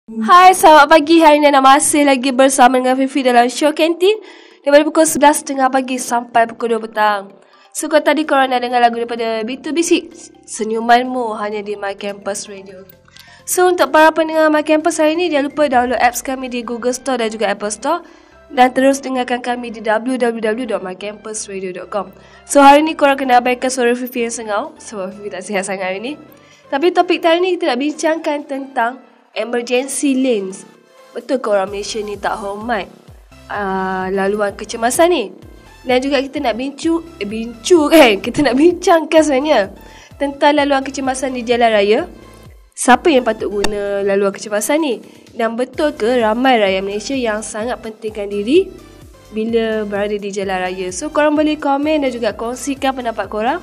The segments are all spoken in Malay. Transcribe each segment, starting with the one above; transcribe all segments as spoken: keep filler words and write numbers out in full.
Hai, selamat pagi. Hari ini anda masih lagi bersama dengan Fifi dalam show kantin daripada pukul sebelas tiga puluh pagi sampai pukul dua petang. So, kalau tadi korang dah dengar lagu daripada B two B six, Senyumanmu, hanya di My Campus Radio. So, untuk para pendengar My Campus hari ini, jangan lupa download apps kami di Google Store dan juga Apple Store. Dan terus dengarkan kami di w w w dot my campus radio dot com. So, hari ini korang kena abaikan suara Fifi yang sengau sebab Fifi tak sihat sangat hari ini. Tapi topik hari ini kita nak bincangkan tentang emergency lanes. Betul ke orang Malaysia ni tak hormat uh, laluan kecemasan ni? Dan juga kita nak bincu eh, Bincu kan Kita nak bincangkan sebenarnya tentang laluan kecemasan di jalan raya. Siapa yang patut guna laluan kecemasan ni? Dan betul ke ramai rakyat Malaysia yang sangat pentingkan diri bila berada di jalan raya? So, korang boleh komen dan juga kongsikan pendapat korang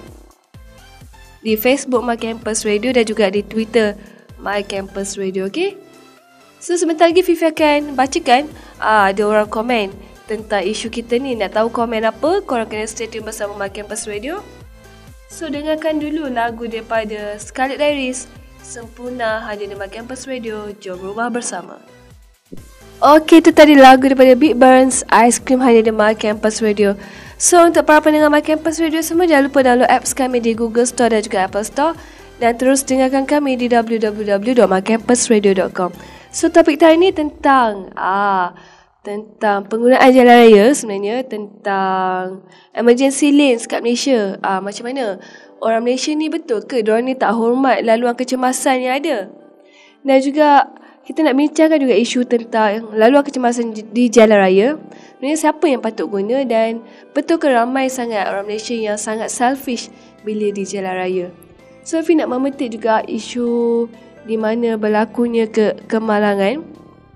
di Facebook My Campus Radio dan juga di Twitter My Campus Radio, okay? So, sebentar lagi Fifi akan bacakan ah, ada orang komen tentang isu kita ni. Nak tahu komen apa? Korang kena stay tune bersama My Campus Radio. So, dengarkan dulu lagu daripada Scarlet Diaries, Sempurna, hanya di My Campus Radio. Jom berubah bersama. Okay, itu tadi lagu daripada Big Burns, Ice Cream, hanya di My Campus Radio. So, untuk para pendengar My Campus Radio semua, jangan lupa download apps kami di Google Store dan juga Apple Store. Dan terus dengarkan kami di w w w dot my campus radio dot com. So, topik hari ni tentang ah tentang penggunaan jalan raya sebenarnya, tentang emergency lanes kat Malaysia. Ah macam mana orang Malaysia ni, betul ke diorang ni tak hormat laluan kecemasan yang ada? Dan juga kita nak bincangkan juga isu tentang laluan kecemasan di jalan raya. Sebenarnya siapa yang patut guna, dan betul ke ramai sangat orang Malaysia yang sangat selfish bila di jalan raya? So, Fi nak memetik juga isu di mana berlakunya ke kemalangan,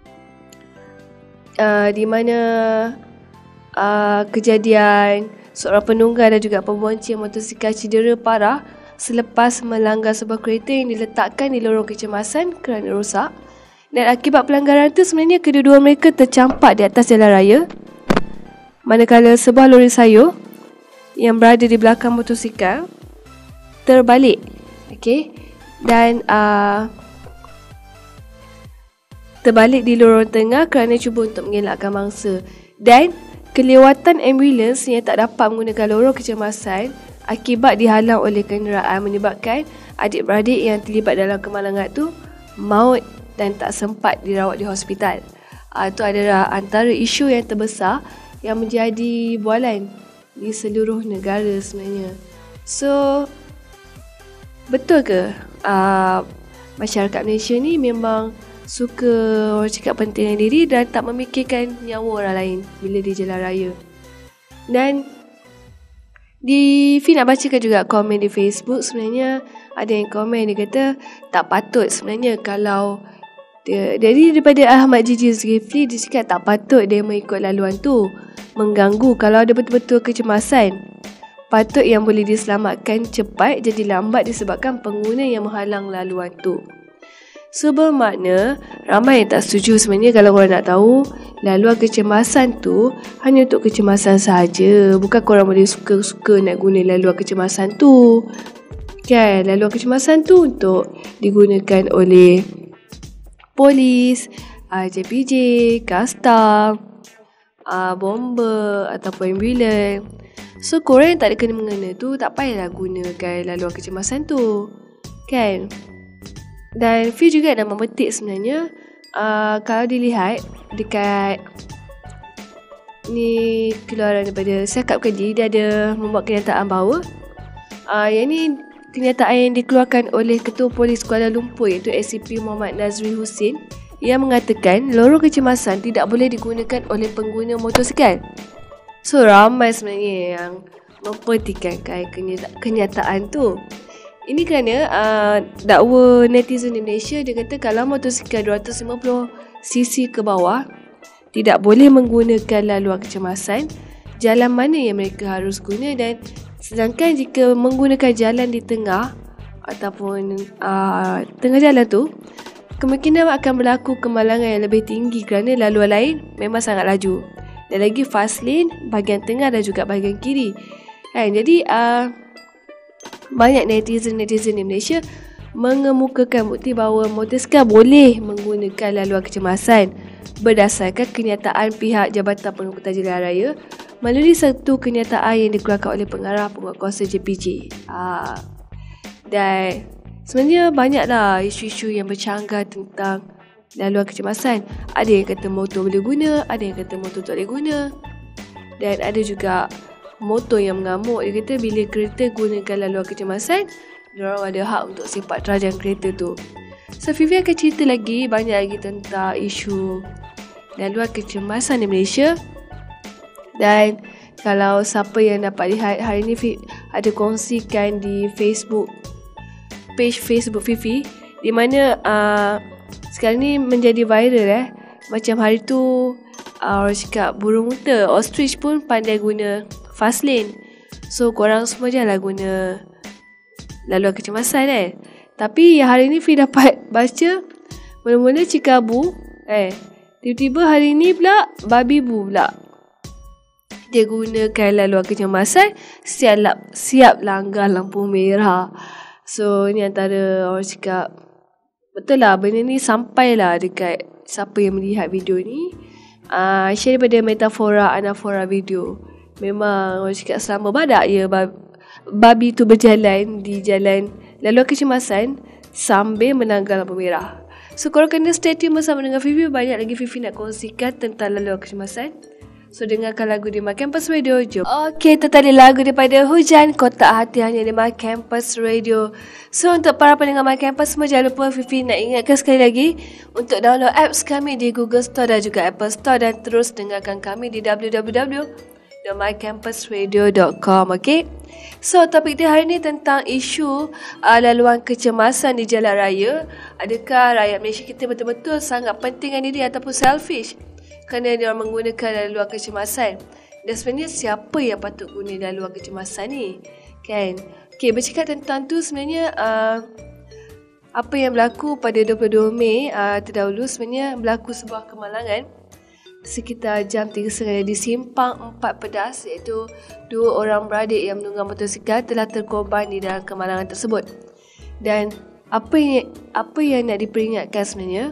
uh, di mana uh, kejadian seorang penunggang dan juga pembonceng motosikal cedera parah selepas melanggar sebuah kereta yang diletakkan di lorong kecemasan kerana rosak. Dan akibat pelanggaran itu, sebenarnya kedua-dua mereka tercampak di atas jalan raya, manakala sebuah lori sayur yang berada di belakang motosikal terbalik. Okey. Dan uh, terbalik di lorong tengah kerana cuba untuk mengelakkan mangsa. Dan kelewatan ambulans yang tak dapat menggunakan lorong kecemasan akibat dihalang oleh kenderaan menyebabkan adik-beradik yang terlibat dalam kemalangan tu maut dan tak sempat dirawat di hospital. Uh, itu adalah antara isu yang terbesar yang menjadi bualan di seluruh negara sebenarnya. So, betul ke uh, masyarakat Malaysia ni memang suka orang cakap pentingkan diri dan tak memikirkan nyawa orang lain bila di jalan raya? Dan di Fi nak bacakan juga komen di Facebook. Sebenarnya ada yang komen, dia kata tak patut sebenarnya kalau dia, jadi daripada Ahmad Jiji Zulkifli, dia cakap tak patut dia mengikut laluan tu, mengganggu kalau ada betul-betul kecemasan. Patut yang boleh diselamatkan cepat jadi lambat disebabkan pengguna yang menghalang laluan tu. So, bermakna ramai yang tak setuju sebenarnya kalau korang nak tahu laluan kecemasan tu hanya untuk kecemasan sahaja. Bukan korang boleh suka-suka nak guna laluan kecemasan tu. Kan, laluan kecemasan tu untuk digunakan oleh polis, J P J, Kastam, bomber ataupun ambulan. So, korang yang tak ada kena-mengena tu tak payahlah gunakan laluan kecemasan tu, kan? Dan Fi juga nak memetik sebenarnya, uh, kalau dilihat dekat ni keluaran daripada Siakap Kediri, dia ada membuat kenyataan bahawa uh, yang ni kenyataan yang dikeluarkan oleh Ketua Polis Kuala Lumpur, iaitu A C P Muhammad Nazri Husin, yang mengatakan lorong kecemasan tidak boleh digunakan oleh pengguna motosikal. So, ramai sebenarnya yang mempertikaikan kenyataan tu. Ini kerana uh, dakwa netizen di Malaysia, dia kata kalau motosikal dua ratus lima puluh cc ke bawah tidak boleh menggunakan laluan kecemasan, jalan mana yang mereka harus guna? Dan sedangkan jika menggunakan jalan di tengah ataupun uh, tengah jalan tu, kemungkinan akan berlaku kemalangan yang lebih tinggi kerana laluan lain memang sangat laju. Dan lagi fast lane bahagian tengah dan juga bahagian kiri, kan? Jadi uh, banyak netizen-netizen di Malaysia mengemukakan bukti bahawa motosikal boleh mengguna menggunakan laluan kecemasan berdasarkan kenyataan pihak Jabatan Pengangkutan Jalan Raya melalui satu kenyataan yang dikeluarkan oleh pengarah penguatkuasa J P J. Ah. Dan sebenarnya banyaklah isu-isu yang bercanggah tentang laluan kecemasan. Ada yang kata motor boleh guna, ada yang kata motor tak boleh guna. Dan ada juga motor yang mengamuk. Dia kata bila kereta gunakan laluan kecemasan, diorang ada hak untuk sepak terjang kereta tu. So Fifi akan cerita lagi banyak lagi tentang isu laluan kecemasan di Malaysia. Dan kalau siapa yang dapat lihat hari ni, Fifi ada kongsikan di Facebook, page Facebook Fifi, di mana uh, sekarang ni menjadi viral eh. Macam hari tu uh, orang cakap burung unta, ostrich pun pandai guna fast lane. So korang semua janganlah guna laluan kecemasan eh. Tapi hari ni Fi dapat baca, mula-mula Cikabu eh, tiba-tiba hari ni pula Babi Bu pula dia gunakan laluan kecemasan siap, siap langgar lampu merah. So ni antara orang cakap betul lah benda ni sampailah dekat siapa yang melihat video ni. uh, Share daripada metafora anafora video. Memang orang cakap selama badak ya babi tu berjalan di jalan laluan kecemasan sambil melanggar lampu merah. So korang kena stay tune bersama dengan Fifi. Banyak lagi Fifi nak kongsikan tentang laluan kecemasan. So dengarkan lagu di My Campus Radio. Jom. Okay, itu tadi lagu daripada Hujan Kotak Hati hanya di My Campus Radio. So untuk para pendengar My Campus semua, jangan lupa Fifi nak ingatkan sekali lagi untuk download apps kami di Google Store dan juga Apple Store, dan terus dengarkan kami di w w w dot my campus radio dot com. Okay. So topik kita hari ni tentang isu uh, laluan kecemasan di jalan raya. Adakah rakyat Malaysia kita betul-betul sangat pentingkan diri ataupun selfish kerana dia orang menggunakan laluan kecemasan? Dan sebenarnya siapa yang patut guna laluan kecemasan ni? Kan? Okay, bercakap tentang tu sebenarnya uh, apa yang berlaku pada dua puluh dua Mei uh, terdahulu, sebenarnya berlaku sebuah kemalangan sekitar jam tiga tiga puluh di Simpang Empat Pedas, iaitu dua orang beradik yang menunggang motosikal telah terkorban di dalam kemalangan tersebut. Dan apa yang apa yang nak diperingatkan sebenarnya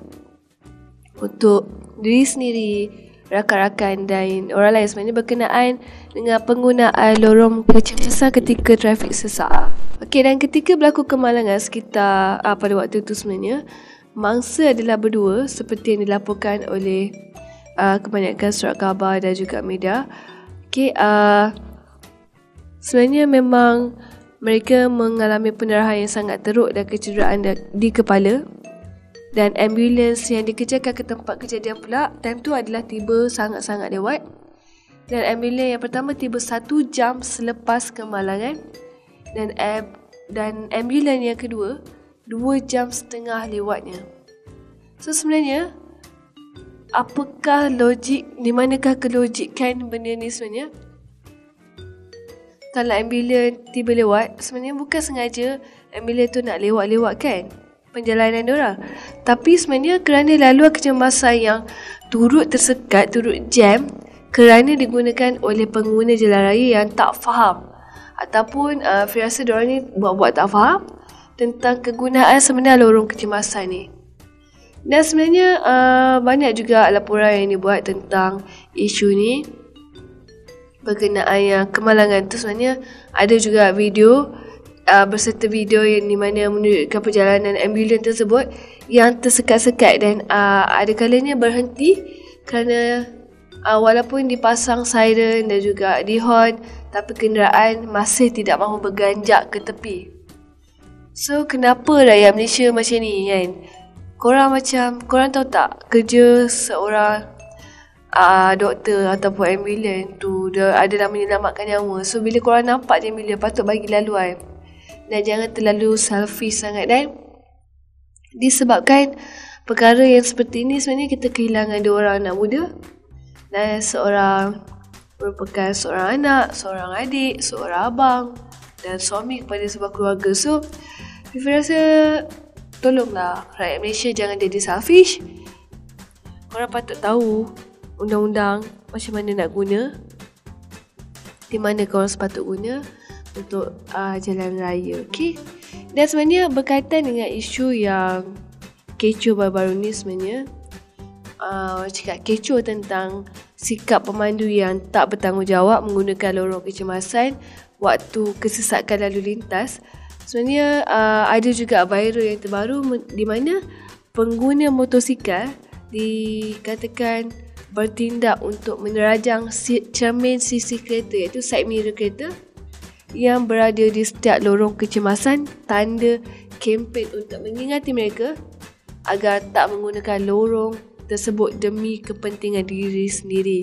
untuk diri sendiri, rakan-rakan dan orang lain sebenarnya berkenaan dengan penggunaan lorong kecemasan ketika trafik sesak. Okey, dan ketika berlaku kemalangan sekitar uh, pada waktu itu sebenarnya mangsa adalah berdua seperti yang dilaporkan oleh Uh, kebanyakan surat khabar dan juga media. Okay, uh, sebenarnya memang mereka mengalami pendarahan yang sangat teruk dan kecederaan di kepala. Dan ambulans yang dikejarkan ke tempat kejadian pula time tu adalah tiba sangat-sangat lewat. Dan ambulans yang pertama tiba satu jam selepas kemalangan. Dan ab- dan ambulans yang kedua dua jam setengah lewatnya. So sebenarnya apakah logik, di manakah kelogikan benda ni sebenarnya? Kalau ambulans tiba lewat, sebenarnya bukan sengaja ambulans tu nak lewat-lewat kan perjalanan diorang. Tapi sebenarnya kerana laluan kecemasan yang turut tersekat, turut jam kerana digunakan oleh pengguna jalan raya yang tak faham. Ataupun uh, saya rasa diorang ni buat-buat tak faham tentang kegunaan sebenar lorong kecemasan ni. Dan sebenarnya uh, banyak juga laporan yang dibuat tentang isu ni berkenaan yang kemalangan tu. Sebenarnya ada juga video uh, berserta video yang di mana menunjukkan perjalanan ambulans tersebut yang tersekat-sekat dan uh, ada kalanya berhenti kerana uh, walaupun dipasang siren dan juga dihorn, tapi kenderaan masih tidak mahu berganjak ke tepi. So kenapa rakyat Malaysia macam ni kan? Korang macam, korang tahu tak kerja seorang uh, doktor ataupun ambulans tu dia adalah menyelamatkan nyawa. So bila korang nampak je ambulans, patut bagi laluan. Dan jangan terlalu selfish sangat. Dan disebabkan perkara yang seperti ini, sebenarnya kita kehilangan dua orang anak muda dan seorang merupakan seorang anak, seorang adik, seorang abang dan suami kepada sebuah keluarga. So Fifi rasa tolonglah rakyat Malaysia jangan jadi selfish. Korang patut tahu undang-undang macam mana nak guna, di mana korang sepatut guna untuk uh, jalan raya. Okay. Dan sebenarnya berkaitan dengan isu yang, okay, kecoh baru-baru ni sebenarnya. Uh, cakap kecoh tentang sikap pemandu yang tak bertanggungjawab menggunakan lorong kecemasan waktu kesesakan lalu lintas. Sebenarnya uh, ada juga viral yang terbaru di mana pengguna motosikal dikatakan bertindak untuk menerajang cermin sisi kereta, iaitu side mirror kereta yang berada di setiap lorong kecemasan, tanda kempen untuk mengingati mereka agar tak menggunakan lorong tersebut demi kepentingan diri sendiri.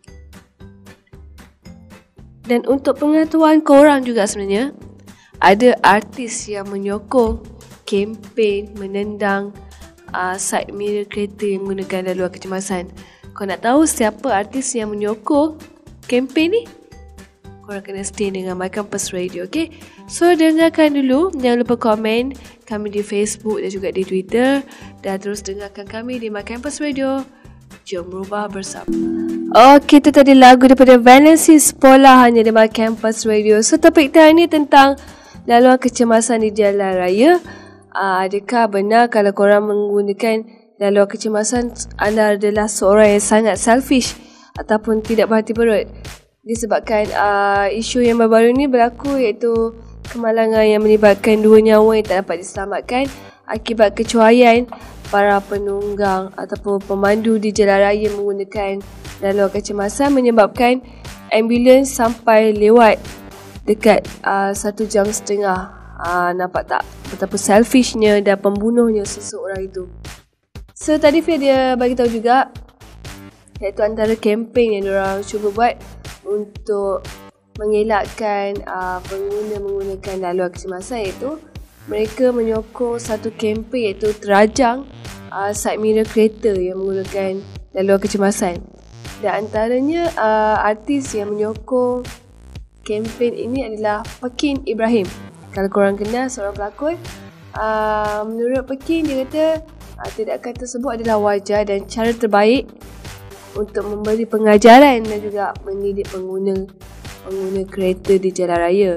Dan untuk pengetahuan korang juga sebenarnya, ada artis yang menyokong kempen menendang uh, side mirror kereta yang menggunakan laluan kecemasan. Kau nak tahu siapa artis yang menyokong kempen ni? Korang kena stay dengan My Campus Radio, okay? So, dengarkan dulu. Jangan lupa komen kami di Facebook dan juga di Twitter. Dan terus dengarkan kami di My Campus Radio. Jom berubah bersama. Okay, itu tadi lagu daripada Valency Spola hanya di My Campus Radio. So, topik kita ni tentang laluan kecemasan di jalan raya. Uh, adakah benar kalau korang menggunakan laluan kecemasan, anda adalah seorang yang sangat selfish ataupun tidak berhati perut? Disebabkan uh, isu yang baru-baru ni berlaku, iaitu kemalangan yang melibatkan dua nyawa yang tak dapat diselamatkan akibat kecuaian para penunggang ataupun pemandu di jalan raya menggunakan laluan kecemasan, menyebabkan ambulans sampai lewat dekat uh, satu jam setengah. Uh, nampak tak betapa selfishnya dan pembunuhnya seseorang itu. So tadi Fia dia bagi tahu juga, iaitu antara kempen yang diorang cuba buat untuk mengelakkan uh, pengguna menggunakan laluan kecemasan, iaitu mereka menyokong satu kempen iaitu terajang uh, side mirror kereta yang menggunakan laluan kecemasan. Dan antaranya uh, artis yang menyokong kempen ini adalah Pekin Ibrahim. Kalau korang kenal seorang pelakon, uh, menurut Pekin, dia kata uh, tindakan tersebut adalah wajar dan cara terbaik untuk memberi pengajaran dan juga mendidik pengguna pengguna kereta di jalan raya.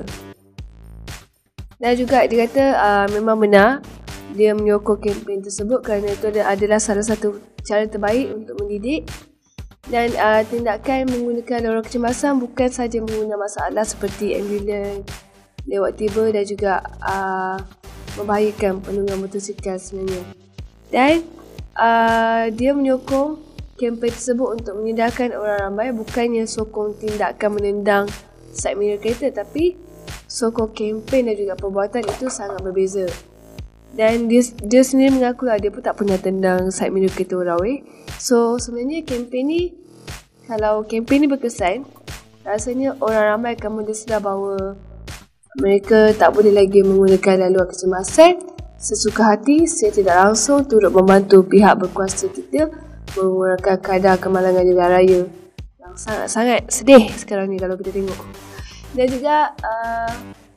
Dan juga dia kata uh, memang benar dia menyokong kempen tersebut kerana itu adalah salah satu cara terbaik untuk mendidik. Dan uh, tindakan menggunakan lorong kecemasan bukan sahaja mengguna masalah seperti ambulans lewat tiba dan juga uh, membahayakan penunggang motosikal sebenarnya. Dan uh, dia menyokong kempen tersebut untuk menyedarkan orang ramai, bukannya sokong tindakan menendang side mirror kereta, tapi sokong kempen dan juga perbuatan itu sangat berbeza. Dan dia, dia sendiri mengaku lah dia pun tak pernah tendang side mirror kereta orang weh. So sebenarnya kempen ni, kalau kempen ni berkesan, rasanya orang ramai akan mendesak bahawa mereka tak boleh lagi menggunakan laluan kecemasan sesuka hati secara tidak langsung, turut membantu pihak berkuasa kita mengurangkan kadar kemalangan jalan raya yang sangat-sangat sedih sekarang ni kalau kita tengok. Dan juga uh,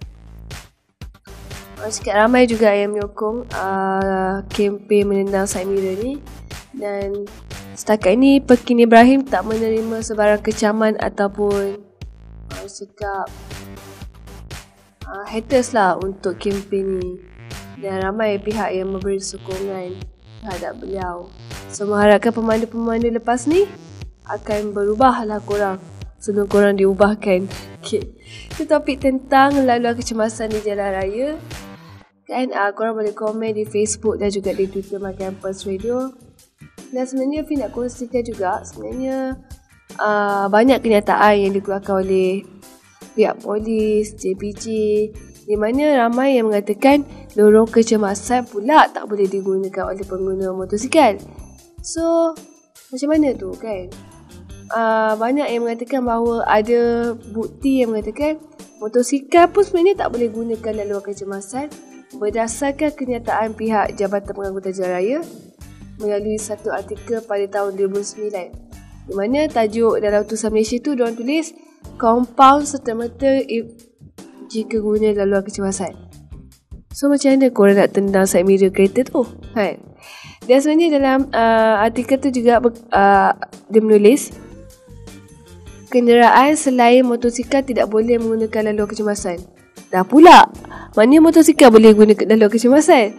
sikit ramai juga yang menyokong uh, kempen menendang side mirror ni. Dan setakat ini Pekin Ibrahim tak menerima sebarang kecaman ataupun uh, sikap uh, haters lah untuk kempen ni. Dan ramai pihak yang memberi sokongan terhadap beliau. So mengharapkan pemandu-pemandu lepas ni akan berubah lah korang sebelum korang diubahkan. Okay. Itu topik tentang laluan kecemasan di jalan raya. Kan uh, korang boleh komen di Facebook dan juga di Twitter My Campus Radio. Dan sebenarnya Fi nak kongsikan juga, sebenarnya uh, banyak kenyataan yang dikeluarkan oleh pihak polis, J P J, di mana ramai yang mengatakan lorong kecemasan pula tak boleh digunakan oleh pengguna motosikal. So, macam mana tu kan? Uh, banyak yang mengatakan bahawa ada bukti yang mengatakan motosikal pun sebenarnya tak boleh gunakan laluan kecemasan berdasarkan kenyataan pihak Jabatan Pengangkutan Jalan Raya melalui satu artikel pada tahun dua ribu sembilan, di mana tajuk dalam utusan Malaysia tu diorang tulis compound serta-merta jika guna laluan kecemasan. So macam mana korang nak tendang side mirror kereta tu? Kan? Dan sebenarnya dalam uh, artikel tu juga uh, dia menulis kenderaan selain motosikal tidak boleh menggunakan laluan kecemasan. Dah pula, mana motosikal boleh guna laluan kecemasan?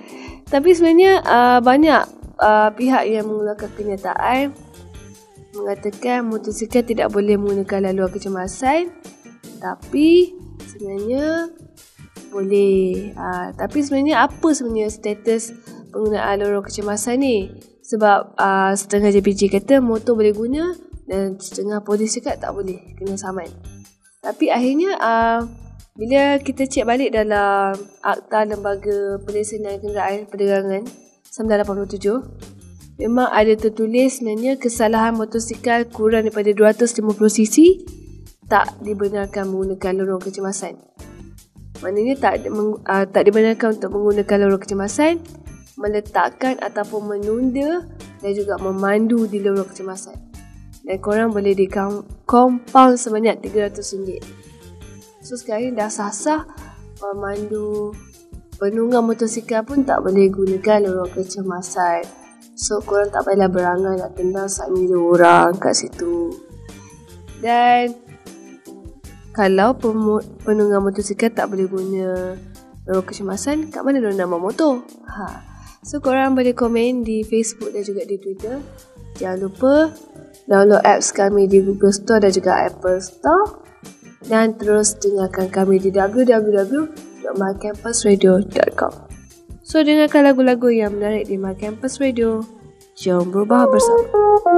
Tapi sebenarnya uh, banyak uh, pihak yang mengeluarkan kenyataan mengatakan motosikal tidak boleh menggunakan laluan kecemasan. Tapi sebenarnya boleh. Uh, tapi sebenarnya apa sebenarnya status penggunaan laluan kecemasan ni? Sebab uh, setengah J P J kata motor boleh guna dan setengah polis cakap tak boleh, kena saman. Tapi akhirnya uh, bila kita cek balik dalam Akta Lembaga Pelesenan Kenderaan Perdagangan sembilan lapan tujuh, memang ada tertulis sebenarnya kesalahan motosikal kurang daripada dua ratus lima puluh cc tak dibenarkan menggunakan lorong kecemasan. Maknanya tak uh, tak dibenarkan untuk menggunakan lorong kecemasan, meletakkan ataupun menunda dan juga memandu di lorong kecemasan. Dan korang boleh di compound sebanyak tiga ratus ringgit. So sekarang dah sah-sah pemandu penunggang motosikal pun tak boleh gunakan lorong kecemasan. So korang tak payahlah berangan nak tendang sak mila orang kat situ. Dan kalau penunggang motosikal tak boleh guna lorong kecemasan, kat mana diorang nak bawa motor? Ha. So korang boleh komen di Facebook dan juga di Twitter. Jangan lupa download apps kami di Google Store dan juga Apple Store. Dan terus dengarkan kami di w w w dot my campus radio dot com. So dengarkan lagu-lagu yang menarik di My Campus Radio. Jom berubah bersama.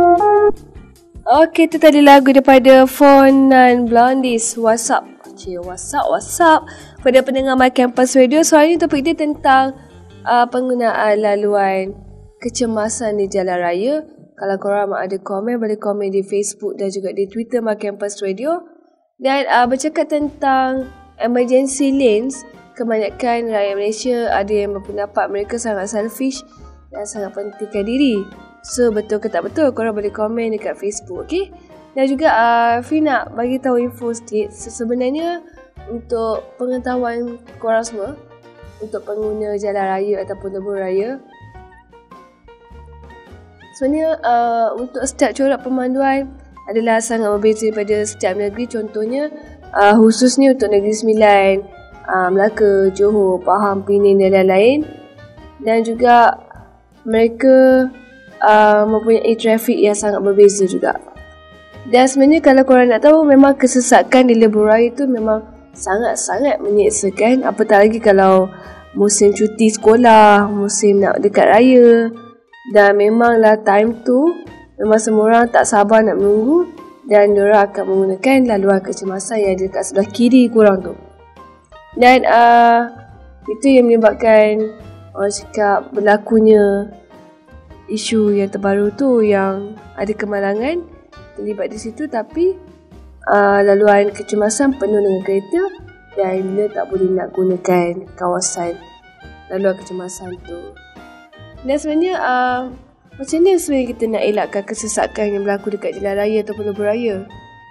Okey, itu tadi lagu daripada Fonan Blondies. What's up? Cik, what's up, what's up? Pada pendengar My Campus Radio, so hari ni topik dia tentang uh, penggunaan laluan kecemasan di jalan raya. Kalau korang ada komen, boleh komen di Facebook dan juga di Twitter My Campus Radio. Dan uh, bercakap tentang emergency lanes, kebanyakan rakyat Malaysia ada yang berpendapat mereka sangat selfish dan sangat pentingkan diri. So betul ke tak betul, korang boleh komen dekat Facebook, okay? Dan juga uh, Fi nak bagi tahu info sikit. Sebenarnya untuk pengetahuan korang semua, untuk pengguna jalan raya ataupun lebuh raya, sebenarnya uh, untuk setiap corak pemanduan adalah sangat berbeza daripada setiap negeri. Contohnya uh, khususnya untuk Negeri Sembilan, uh, Melaka, Johor, Pahang, Pening dan lain-lain. Dan juga mereka uh, mempunyai trafik yang sangat berbeza juga. Dan sebenarnya kalau korang nak tahu, memang kesesakan di lebuh raya tu memang sangat-sangat menyeksakan. Apatah lagi kalau musim cuti sekolah, musim nak dekat raya. Dan memanglah time tu memang semua orang tak sabar nak menunggu dan diorang akan menggunakan laluan kecemasan yang ada dekat sebelah kiri korang tu. Dan uh, itu yang menyebabkan orang cakap berlakunya isu yang terbaru tu, yang ada kemalangan terlibat di situ, tapi uh, laluan kecemasan penuh dengan kereta dan bila tak boleh nak gunakan kawasan laluan kecemasan tu. Dan sebenarnya uh, macam mana sebenarnya kita nak elakkan kesesakan yang berlaku dekat jalan raya ataupun lebuh raya?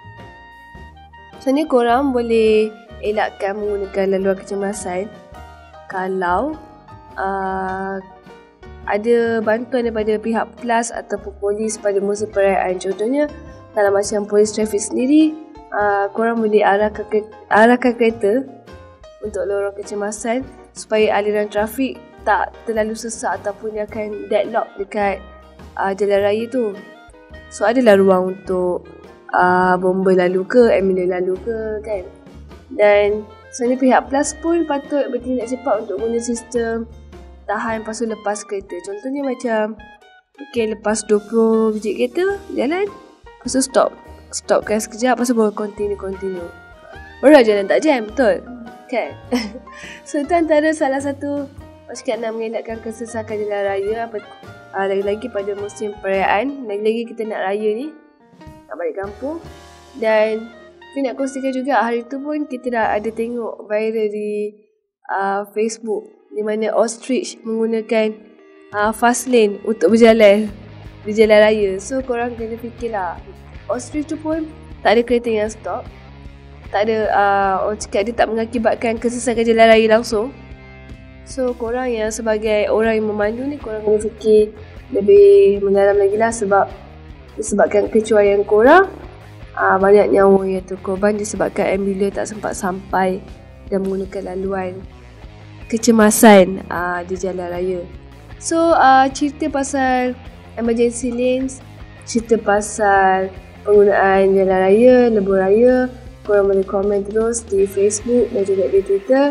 Sebenarnya korang boleh elakkan menggunakan laluan kecemasan kalau uh, ada bantuan daripada pihak PLAS ataupun polis pada musim perayaan. Contohnya kalau macam polis trafik sendiri, uh, korang boleh arahkan, ke, arahkan kereta untuk lorong kecemasan supaya aliran trafik tak terlalu sesak ataupun dia akan deadlock dekat uh, jalan raya tu. So adalah ruang untuk uh, bomba lalu ke, ambulans lalu ke kan. Dan sebenarnya pihak PLAS pun patut bertindak cepat untuk guna sistem tahan lepas tu lepas kereta. Contohnya macam okay, lepas dua puluh biji kereta jalan, lepas tu stop stopkan sekejap, lepas tu baru continue continue baru jalan tak jam, betul kan? So itu antara salah satu masyarakat nak mengelakkan kesesakan jalan raya. Apa, uh, lagi-lagi pada musim perayaan, lagi-lagi kita nak raya ni, nak balik kampung. Dan saya nak kongsikan juga, hari tu pun kita dah ada tengok viral di uh, Facebook, di mana ostrich menggunakan uh, fast lane untuk berjalan di jalan raya. So korang kena fikirlah, ostrich tu pun tak ada kereta yang stop, tak ada, uh, orang cakap dia tak mengakibatkan kesesakan jalan raya langsung. So korang yang sebagai orang yang memandu ni, korang kena fikir lebih mendalam lagi lah, sebab disebabkan kecuaian korang, aa, banyak nyawa yang terkorban disebabkan ambulans tak sempat sampai dan menggunakan laluan kecemasan aa, di jalan raya. So uh, cerita pasal emergency lanes, cerita pasal penggunaan jalan raya, lebuh raya, korang boleh komen terus di Facebook dan juga di Twitter.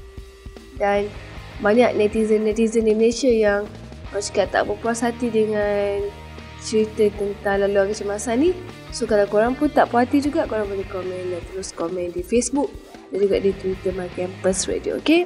Dan banyak netizen-netizen di Malaysia yang orang cakap tak berpuas hati dengan cerita tentang laluan kecemasan ni. So kalau korang pun tak puas hati juga, korang boleh komen dan terus komen di Facebook dan juga di Twitter My Campus Radio, okay?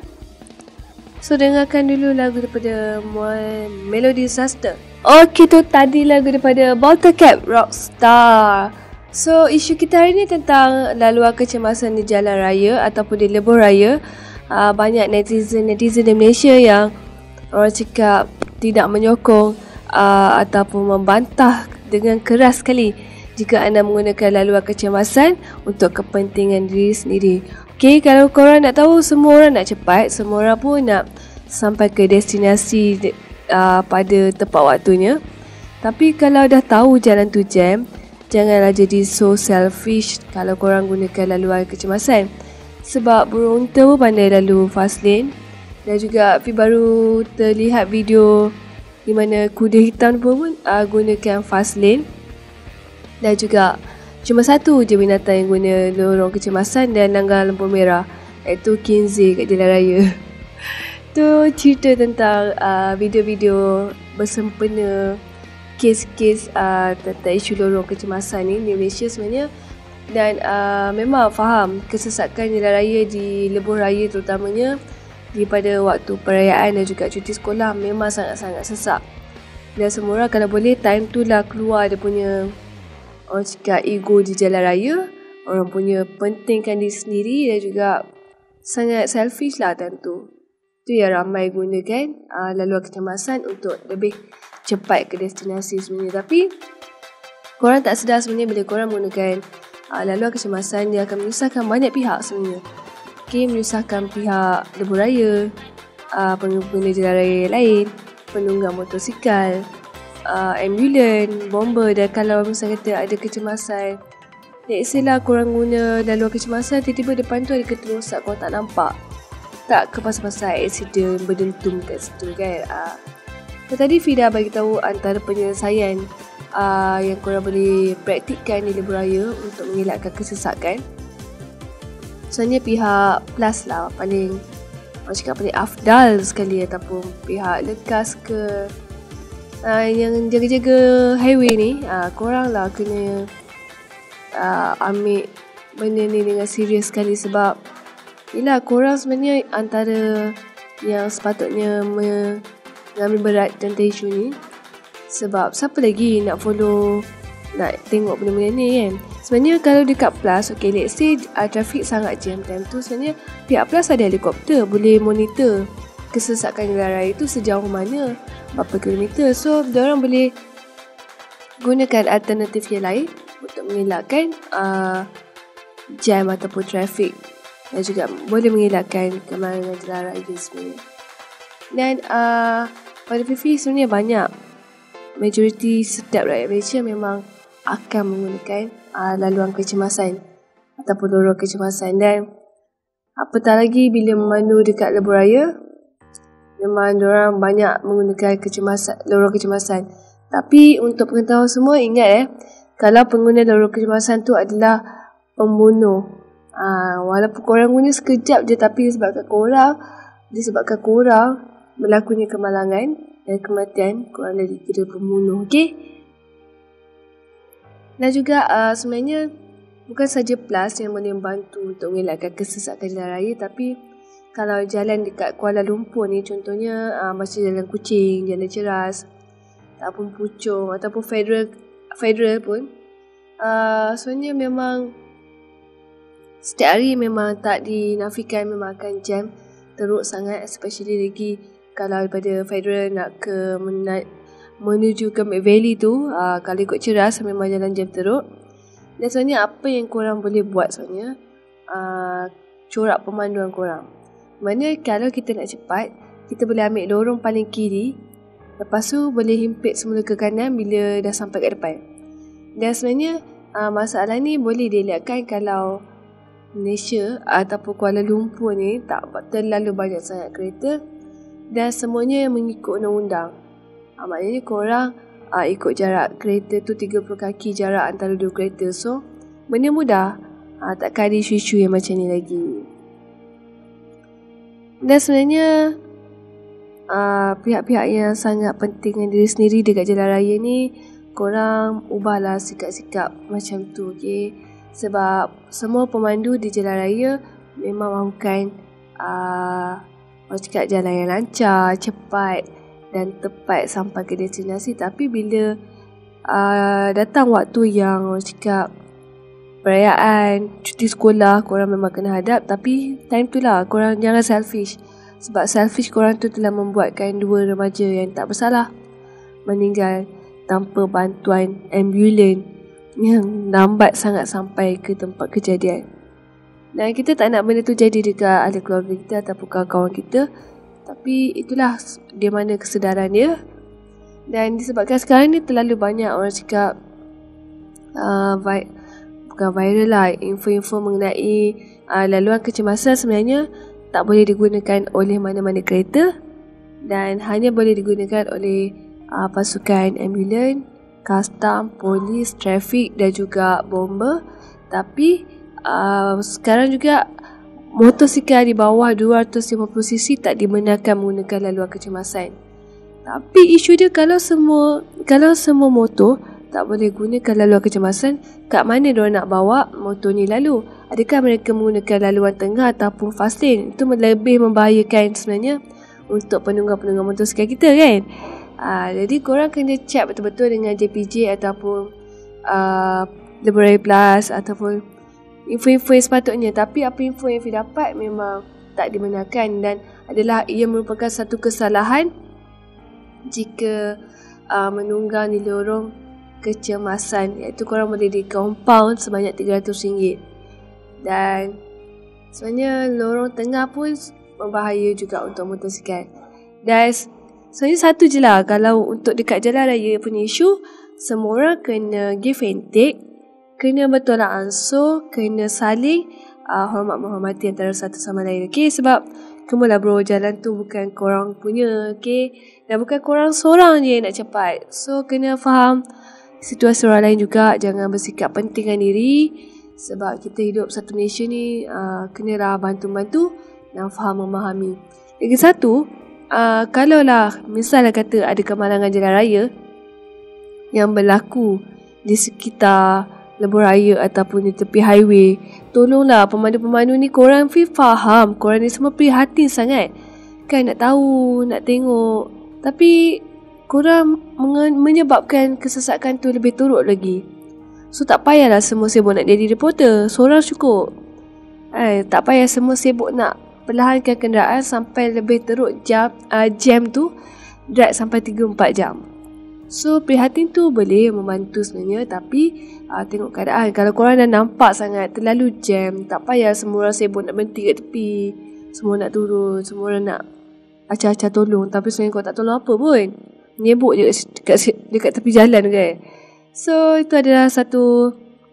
So dengarkan dulu lagu daripada Melody Disaster. Okay, tu tadi lagu daripada Bottle Cap Rockstar. So isu kita hari ni tentang laluan kecemasan di jalan raya ataupun di lebuh raya. uh, Banyak netizen-netizen di Malaysia yang orang cakap tidak menyokong uh, ataupun membantah dengan keras sekali jika anda menggunakan laluan kecemasan untuk kepentingan diri sendiri. Okay, kalau korang nak tahu, semua orang nak cepat, semua orang pun nak sampai ke destinasi uh, pada tepat waktunya. Tapi kalau dah tahu jalan tu jam, janganlah jadi so selfish kalau korang gunakan laluan kecemasan. Sebab burung unta pun pandai lalu fast lane. Dan juga Fi baru terlihat video di mana kuda hitam pun uh, gunakan fast lane. Dan juga cuma satu je binatang yang guna lorong kecemasan dan langgar lampu merah, iaitu Kinzey kat jalan raya. Tu cerita tentang uh, video-video bersempena kes-kes uh, tentang isu lorong kecemasan ni di Malaysia sebenarnya. Dan uh, memang faham kesesakan jalan raya di lebuh raya terutamanya daripada waktu perayaan dan juga cuti sekolah memang sangat-sangat sesak. Dan semua orang kalau boleh time tu lah keluar dia punya, orang cakap, ego di jalan raya. Orang punya pentingkan diri sendiri dan juga sangat selfish lah time tu. Tu yang ramai gunakan uh, laluan kecemasan untuk lebih cepat ke destinasi sebenarnya. Tapi korang tak sedar sebenarnya bila korang menggunakan uh, laluan kecemasan, dia akan menyusahkan banyak pihak sebenarnya. Okay, menyusahkan pihak lebuh raya, uh, pengguna jalan raya lain, penunggang motosikal, uh, ambulan, bomber. Dan kalau misalnya kata ada kecemasan, let's say lah korang guna laluan kecemasan, tiba-tiba depan tu ada kereta rosak, korang tak nampak, tak ke pasal-pasal accident berdentum kat situ kan. uh. Tadi Fi dah bagi tahu antara penyelesaian uh, yang korang boleh praktikkan di lebuh raya untuk mengelakkan kesesakan. Sebenarnya pihak PLAS lah paling, orang cakap paling afdal sekali, ataupun pihak Lekas ke uh, yang jaga-jaga highway ni, uh, korang lah kena uh, ambil benda ni dengan serius sekali. Sebab yelah, korang sebenarnya antara yang sepatutnya mengambil berat tentang isu ni. Sebab siapa lagi nak follow, nak tengok benda-benda ni kan. Sebenarnya kalau dekat PLAS, okay, let's say uh, trafik sangat jam time tu, sebenarnya pihak PLAS ada helikopter, boleh monitor kesesakan jalan raya tu sejauh mana, berapa kilometer. So diorang boleh gunakan alternatif yang lain untuk mengelakkan uh, jam ataupun trafik, dan juga boleh mengelakkan kemalangan jalan raya sebenarnya. Dan uh, pada Fifi sebenarnya banyak, majoriti setiap rakyat Malaysia memang akan menggunakan uh, laluan kecemasan ataupun lorong kecemasan. Dan apatah lagi bila memandu dekat lebuh raya, memang diorang banyak menggunakan kecemasan, lorong kecemasan. Tapi untuk pengetahuan semua, ingat eh, kalau pengguna lorong kecemasan tu adalah pembunuh, uh, walaupun korang guna sekejap je, tapi disebabkan korang disebabkan korang berlakunya kemalangan dan kematian, korang dah dikira pembunuh. Okay. Dan juga uh, sebenarnya bukan saja PLAS yang boleh membantu untuk mengelakkan kesesakan jalan raya, tapi kalau jalan dekat Kuala Lumpur ni contohnya, uh, macam Jalan Kuching, Jalan Ceras ataupun Puchong ataupun Federal Federal pun, uh, sebenarnya memang setiap hari memang tak dinafikan memang akan jam teruk sangat, especially lagi kalau daripada Federal nak ke menat menuju ke Mid Valley tu, uh, kalau ikut Ceras memang jalan jam teruk. Dan sebenarnya apa yang korang boleh buat sebenarnya, uh, corak pemanduan korang. Mana kalau kita nak cepat, kita boleh ambil lorong paling kiri, lepas tu boleh himpit semula ke kanan bila dah sampai kat depan. Dan sebenarnya uh, masalah ni boleh dielakkan kalau Malaysia ataupun Kuala Lumpur ni tak terlalu banyak sangat kereta. dan semuanya mengikut undang-undang. Ha, maknanya korang ha, ikut jarak kereta tu tiga puluh kaki jarak antara dua kereta. So, benda mudah. Ha, takkan ada isu-isu yang macam ni lagi. Dan sebenarnya uh, pihak-pihak yang sangat penting dengan diri sendiri dekat jalan raya ni, korang ubahlah sikap-sikap macam tu, okay? Sebab semua pemandu di jalan raya memang mahukan uh, orang cakap jalan yang lancar, cepat dan tepat sampai ke destinasi. Tapi bila uh, datang waktu yang orang cakap perayaan, cuti sekolah, korang memang kena hadap. Tapi time tu lah korang jangan selfish. Sebab selfish korang tu telah membuatkan dua remaja yang tak bersalah meninggal tanpa bantuan ambulan yang lambat sangat sampai ke tempat kejadian. Dan kita tak nak benda tu jadi dekat ahli keluarga kita ataupun kawan-kawan kita. Tapi itulah di mana kesedaran dia. Dan disebabkan sekarang ni terlalu banyak orang cakap uh, vi- bukan viral lah, info-info mengenai uh, laluan kecemasan sebenarnya tak boleh digunakan oleh mana-mana kereta dan hanya boleh digunakan oleh uh, pasukan ambulan, custom, polis, trafik dan juga bomber. Tapi uh, sekarang juga motosikal di bawah dua ratus lima puluh cc tak dibenarkan menggunakan laluan kecemasan. Tapi isu dia kalau semua kalau semua motor tak boleh gunakan laluan kecemasan, kat mana diorang nak bawa motor ni lalu? Adakah mereka menggunakan laluan tengah ataupun fast lane? Itu lebih membahayakan sebenarnya untuk penunggang-penunggang motosikal kita kan. Uh, jadi korang kena check betul-betul dengan J P J ataupun uh, Leburai Plus ataupun info-info yang sepatutnya. Tapi apa info yang saya dapat memang tak dibenarkan dan adalah ia merupakan satu kesalahan jika uh, menunggang di lorong kecemasan, iaitu korang boleh di compound sebanyak tiga ratus ringgit. Dan sebenarnya lorong tengah pun berbahaya juga untuk motosikal. Dan sebenarnya satu je lah, kalau untuk dekat jalan raya punya isu, semua orang kena give and take, kena bertolak ansur, kena saling uh, hormat menghormati antara satu sama lain. Okay, sebab kemulah bro, jalan tu bukan korang punya, okay, dan bukan korang seorang je yang nak cepat. So kena faham situasi orang lain juga, jangan bersikap pentingkan diri. Sebab kita hidup satu Malaysia ni, uh, kenalah bantu-bantu dan faham memahami. Lagi satu, Uh, kalaulah misalnya kata ada kemalangan jalan raya yang berlaku di sekitar lebuh raya ataupun di tepi highway, tolonglah pemandu-pemandu ni, korang faham, korang ni semua prihatin sangat kan, nak tahu, nak tengok, tapi korang menge- menyebabkan kesesakan tu lebih teruk lagi. So tak payahlah semua sibuk nak jadi reporter, seorang cukup. Eh, tak payah semua sibuk nak perlahankan kenderaan sampai lebih teruk jam, uh, jam tu drag sampai tiga empat jam. So prihatin tu boleh membantu sebenarnya, tapi uh, tengok keadaan. Kalau korang dah nampak sangat terlalu jam, tak payah semua orang sibuk nak berhenti kat tepi, semua nak turun, semua orang nak acah-acah tolong, tapi sebenarnya kau tak tolong apa pun, nyebuk je dekat, dekat tepi jalan kan. So itu adalah satu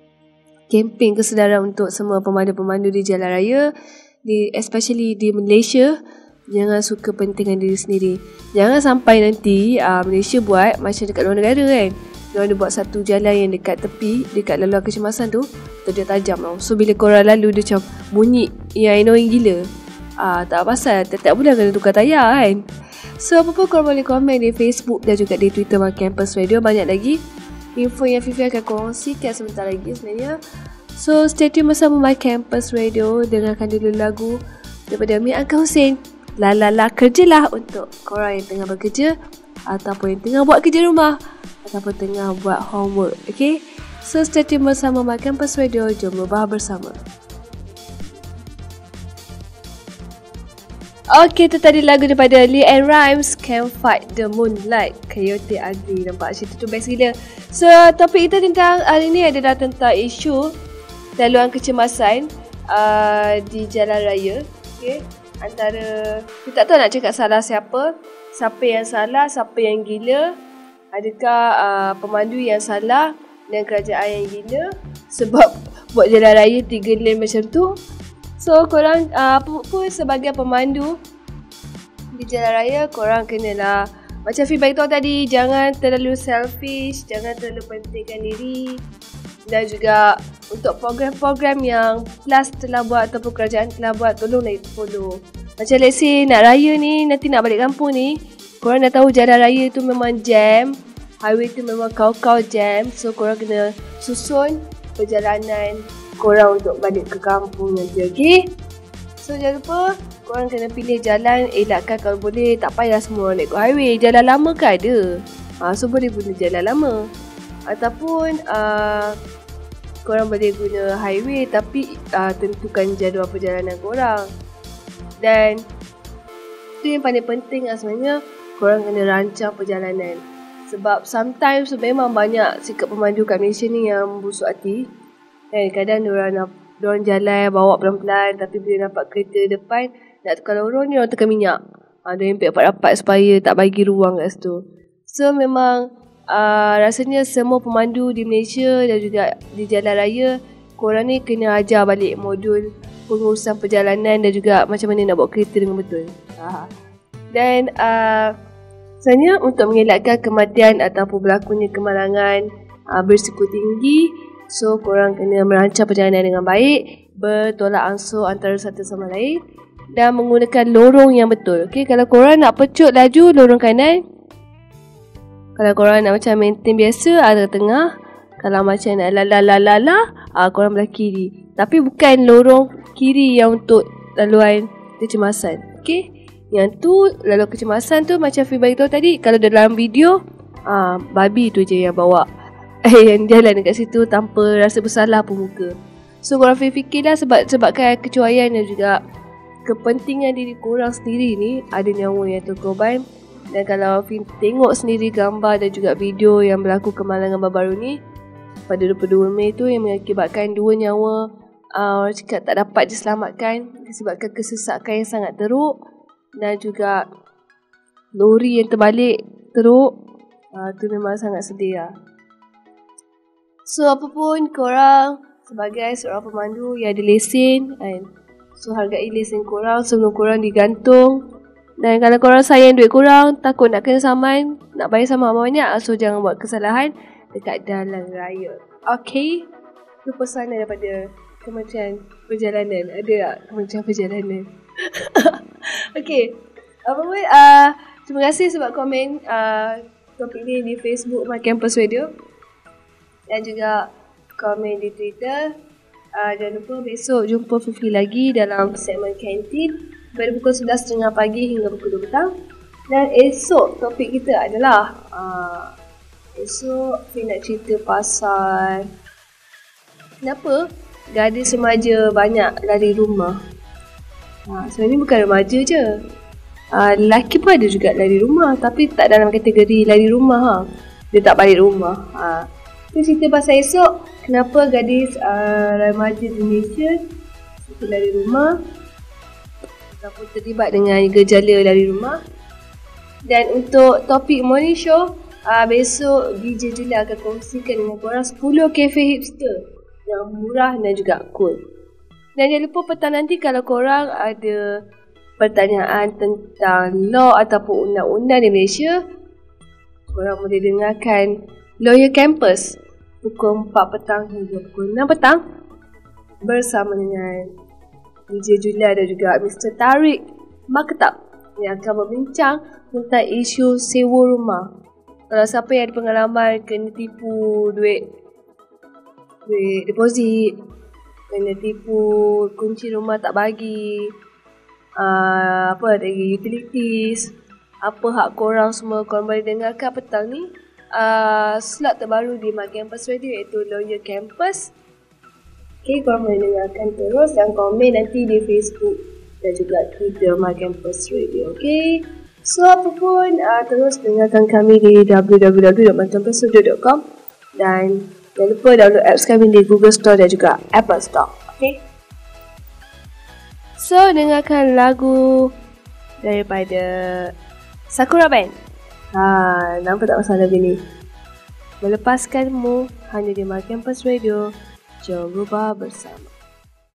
kempen kesedaran untuk semua pemandu-pemandu di jalan raya, di, especially di Malaysia. Jangan suka pentingkan diri sendiri. Jangan sampai nanti uh, Malaysia buat macam dekat luar negara kan, diorang ada buat satu jalan yang dekat tepi, dekat laluan kecemasan tu, dia tajam tau. So bila korang lalu dia macam bunyi yang annoying gila. Ah, tak pasal, tiap-tiap bulan kena tukar tayar kan. So apa-apa korang boleh komen di Facebook dan juga di Twitter My Campus Radio. Banyak lagi info yang Fifi akan kongsikan sebentar lagi sebenarnya. So stay tune bersama My Campus Radio. Dengarkan dulu lagu daripada Mi Angka Hussein, La La La. Kerjalah untuk korang yang tengah bekerja, ataupun yang tengah buat kerja rumah, ataupun tengah buat homework. Okay, so stay tune bersama My Campus Radio. Jom ubah bersama. Okay, tu tadi lagu daripada Lee and Rhymes, Can't Fight the Moonlight, Coyote Ugly. Nampak cerita tu best gila. So topik kita tentang hari ni adalah tentang isu laluan kecemasan uh, di jalan raya. Okay, antara, kita tak tahu nak cakap salah siapa, siapa yang salah, siapa yang gila. Adakah uh, pemandu yang salah dan kerajaan yang gila sebab buat jalan raya tiga lane macam tu. So korang uh, apa pun sebagai pemandu, di jalan raya korang kenalah, macam Fi bagi tahu tadi, jangan terlalu selfish, jangan terlalu pentingkan diri. Dan juga untuk program-program yang PLAS telah buat ataupun kerajaan telah buat, tolonglah follow. Macam let's say nak raya ni, nanti nak balik kampung ni, korang dah tahu jalan raya tu memang jam, highway tu memang kau-kau jam. So korang kena susun perjalanan korang untuk balik ke kampung nanti, okay? So jangan lupa korang kena pilih jalan, elakkan kalau boleh tak payah semua naik ke highway. Jalan lama kan ada, ha, so boleh guna jalan lama. Ataupun uh, korang boleh guna highway, tapi uh, tentukan jadual perjalanan korang. Dan itu yang paling penting lah sebenarnya, korang kena rancang perjalanan. Sebab sometimes memang banyak sikap pemandu kat Malaysia ni yang busuk hati. Eh, kadang diorang nak diorang jalan bawa pelan-pelan, tapi bila nampak kereta depan nak tukar lorong ni, diorang tekan minyak. Ha, diorang impit rapat-rapat supaya tak bagi ruang kat situ. So memang uh, rasanya semua pemandu di Malaysia dan juga di jalan raya, korang ni kena ajar balik modul pengurusan perjalanan dan juga macam mana nak bawa kereta dengan betul. Ha. Dan uh, sebenarnya untuk mengelakkan kematian ataupun berlakunya kemalangan uh, berisiko tinggi, so korang kena merancang perjalanan dengan baik, bertolak ansur antara satu sama lain dan menggunakan lorong yang betul. Okay, kalau korang nak pecut laju, lorong kanan. Kalau korang nak macam maintain biasa, arah tengah. Kalau macam nak la-la-la-la-la, uh, korang belah kiri. Tapi bukan lorong kiri yang untuk laluan kecemasan. Okay, yang tu laluan kecemasan tu macam Fi bagi tahu tadi, kalau dalam video uh, babi tu je yang bawa yang jalan dekat situ tanpa rasa bersalah pun muka. So korang fikirlah, sebab sebabkan kecuaian dan juga kepentingan diri korang sendiri ni, ada nyawa yang terkorban. Dan kalau Fi tengok sendiri gambar dan juga video yang berlaku kemalangan baru-baru ni pada dua puluh dua Mei tu, yang mengakibatkan dua nyawa uh, orang cakap tak dapat diselamatkan disebabkan kesesakan yang sangat teruk, dan juga lori yang terbalik teruk. uh, tu memang sangat sedih lah. So apapun korang sebagai seorang pemandu yang ada lesen kan, so hargai lesen korang sebelum korang digantung. Dan kalau korang sayang duit korang, takut nak kena saman, nak bayar saman banyak, so jangan buat kesalahan dekat jalan raya. Okay, itu pesanan daripada Kementerian Perjalanan. Ada tak Kementerian Perjalanan? Okay, apa pun uh, terima kasih sebab komen uh, topik ni di Facebook My Campus Radio dan juga komen di Twitter. Uh, jangan lupa besok jumpa Fifi lagi dalam segmen kantin pada pukul sebelas tiga puluh pagi hingga pukul dua petang. Dan esok topik kita adalah uh, esok Fifi nak cerita pasal kenapa gadis remaja banyak lari rumah. uh, Sebenarnya bukan remaja je, uh, lelaki pun ada juga lari rumah, tapi tak dalam kategori lari rumah ha. Dia tak balik rumah. uh, Kita cerita pasal esok kenapa gadis uh, remaja di Malaysia suka lari rumah ataupun terlibat dengan gejala lari rumah. Dan untuk topik morning show, uh, besok D J Julia akan kongsikan dengan korang sepuluh kafe hipster yang murah dan juga cool. Dan jangan lupa petang nanti kalau korang ada pertanyaan tentang law ataupun undang-undang di Malaysia, korang boleh dengarkan Lawyer Campus pukul empat petang hingga pukul enam petang bersama dengan D J Julia dan juga Mister Tariq Maktab yang akan berbincang tentang isu sewa rumah. Kalau siapa yang ada pengalaman kena tipu duit duit deposit, kena tipu kunci rumah tak bagi, uh, apa lagi, utilities, apa hak korang semua, korang boleh dengarkan petang ni. Uh, slot terbaru di My Campus Radio iaitu Lawyer Campus. Okay, korang boleh dengarkan terus dan komen nanti di Facebook dan juga Twitter My Campus Radio. Okay, so apapun uh, terus dengarkan kami di w w w dot my campus radio dot com dan jangan lupa download apps kami di Google Store dan juga Apple Store. Okay, so dengarkan lagu daripada Sakura Band. Ha, nampak tak pasal lagu ni? Melepaskanmu hanya di My Campus Radio. Jom rubah bersama.